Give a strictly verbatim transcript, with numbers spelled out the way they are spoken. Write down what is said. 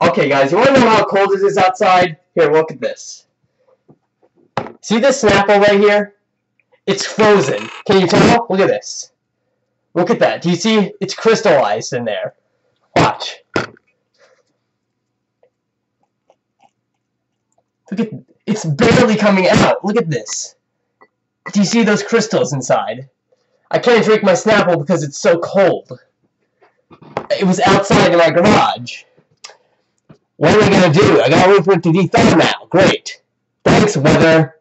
Okay, guys, you want to know how cold it is outside? Here, look at this. See this Snapple right here? It's frozen. Can you tell? Look at this. Look at that. Do you see? It's crystallized in there. Watch. Look at, it's barely coming out. Look at this. Do you see those crystals inside? I can't drink my Snapple because it's so cold. It was outside in my garage. What am I gonna do? I gotta wait for it to de-thaw now. Great. Thanks, weather.